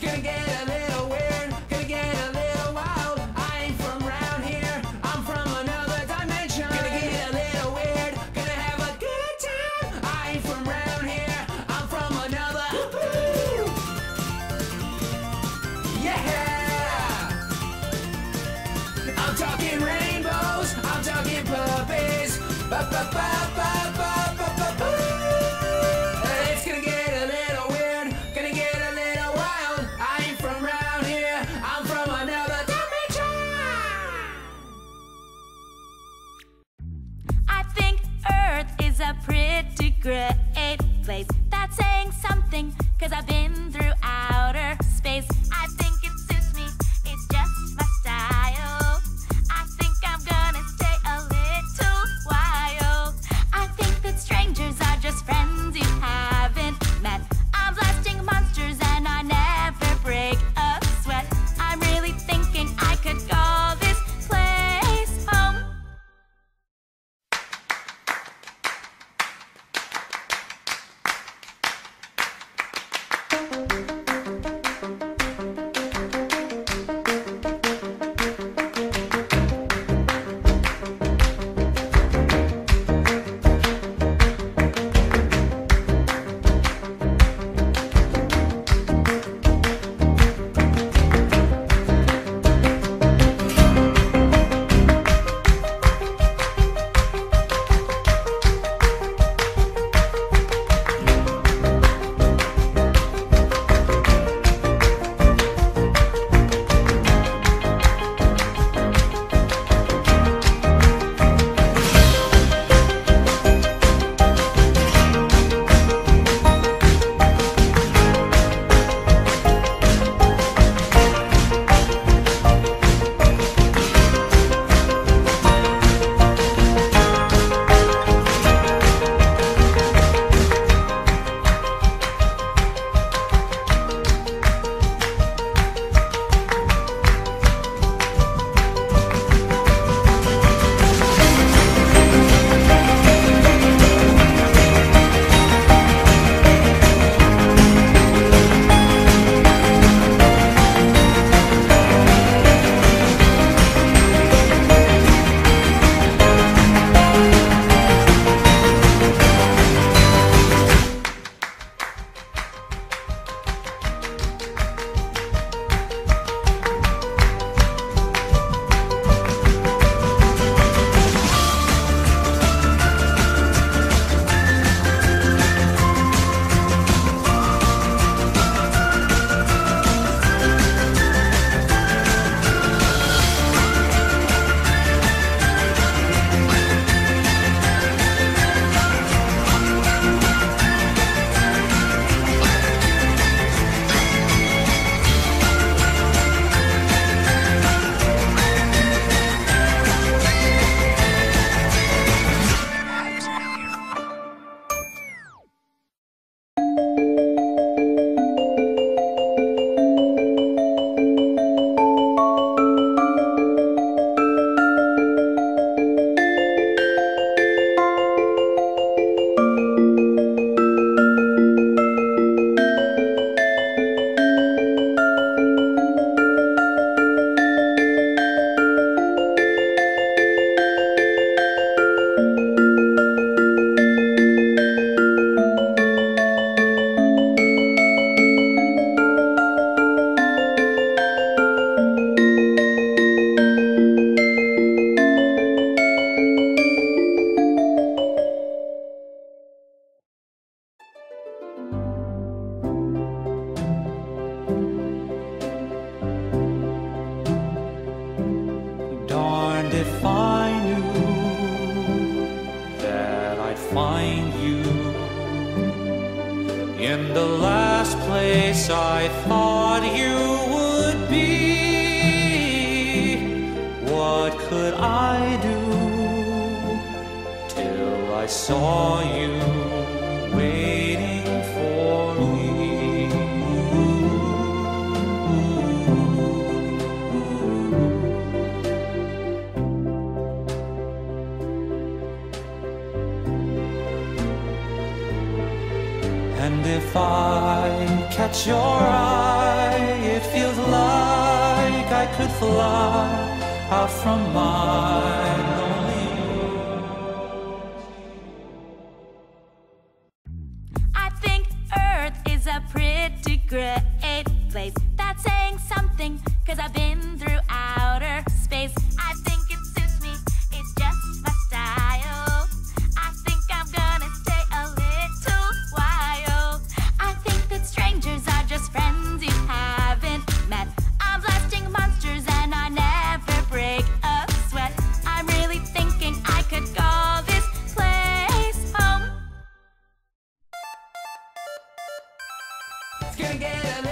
gonna get a little weird, gonna get a little wild. I ain't from round here, I'm from another dimension. Gonna get a little weird, gonna have a good time. I ain't from round here, I'm from another. Yeah! I'm talking rainbows, I'm talking puppies. Ba ba ba ba ba ba ba ba. It's gonna get a little weird, gonna get a little wild. I ain't from round here, I'm from another dimension. I think Earth is a pretty great place. That's saying something, 'cause I've been through outer space. I think it suits me, it's just my style. I think I'm gonna stay a little while. I think that strangers are just friends you haven't met. I'm blasting monsters and I never break a sweat. I'm really thinking I could call this place home. if I knew that I'd find you in the last place I thought you would be. What could I do till I saw you waiting for me? And if I catch your eye, it feels like I could fly out from my lonely world. I think Earth is a pretty great place. That's saying something, 'cause I've been through outer space. I think it suits me, it's just my style. I think I'm gonna stay a little while. I think that strangers are just friends you haven't met. I'm blasting monsters and I never break a sweat. I'm really thinking I could call this place home. It's gonna get a